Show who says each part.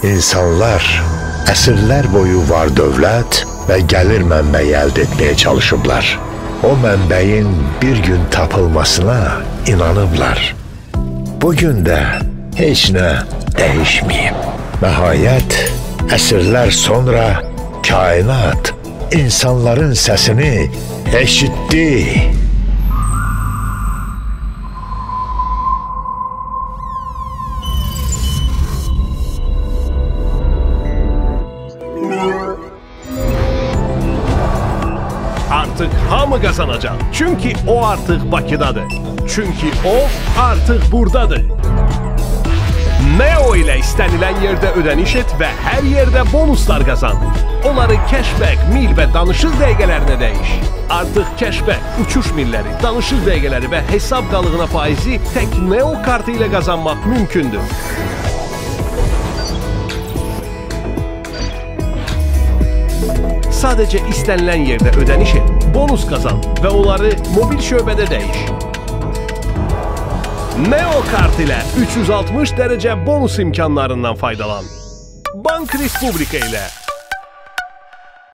Speaker 1: İnsanlar əsrlər boyu var dövlət və gəlir mənbəyi əldə etməyə çalışıblar. O mənbəyin bir gün tapılmasına inanıblar. Bugün də heç nə dəyişməyib. Nəhayət, əsrlər sonra kainat insanların səsini eşitdi.
Speaker 2: Artık hamı kazanacak. Çünkü o artık Bakıdadır. Çünkü o artık buradadır. Neo ile istenilen yerde ödeniş et ve her yerde bonuslar kazan. Onları cashback, mil ve danışıq dəqiqələrinə değiş. Artık cashback, uçuş milleri, danışıq dəqiqələri ve hesap qalığına faizi tek Neo kartı ile kazanmak mümkündür. Sadece istenilen yerde ödeniş et, bonus kazan ve onları mobil şöbede değiş. Neo kart ile 360 derece bonus imkanlarından faydalan. Bank Respublika ile